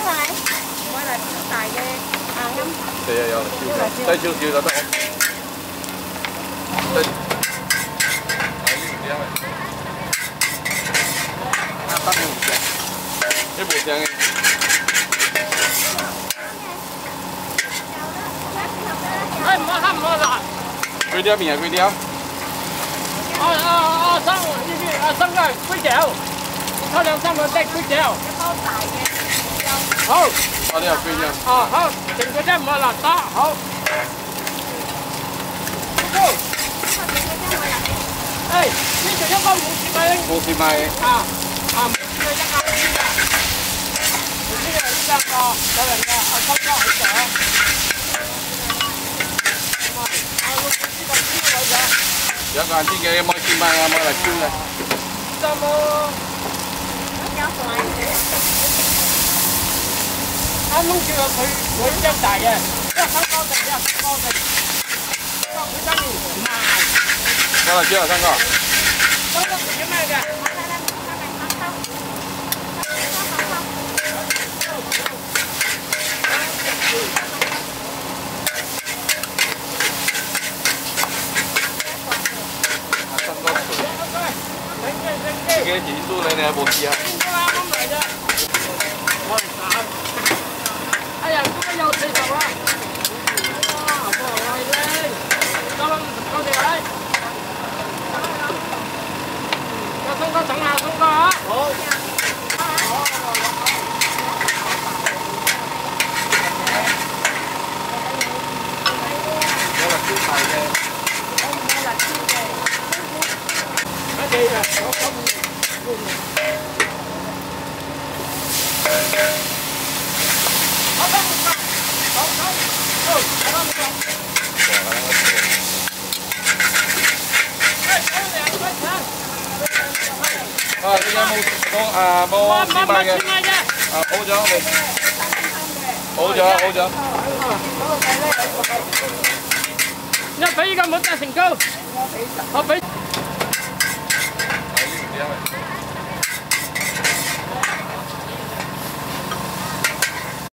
買嚟超大嘅硬音。 係啊，有超細，細少少就得。呢部正嘅。 哎，唔好辣。 粿條面啊，粿條。 生嘅粿條，抽2-3個的粿條。一包大嘅。好。 呢個粿條。 好，成個真唔好辣得，好。Go。哎，呢度一包50米。 50米。 50米1啱先㗎。呢個係1個，有人㗎，收咗喺度。 有個人知嘅，冇錢買啊，冇嚟燒嘅。 就冇。啱窿叫佢張大嘅，一分乾淨嘅，乾淨。佢真係唔賣。 我嚟燒啊，三哥。 三哥食咗咩嘅？ 自己自租你有冇試啊？ 啱嚟啫。我嚟打。哎呀，今日又40啦。哇，冇位咧。多謝你。有松哥等下松哥啊。好。 有辣椒大嘅。 有辣椒嘅。一地啊， 你有冇試賣嘅？好咗未？好咗。 一俾依個冇得成功，我俾。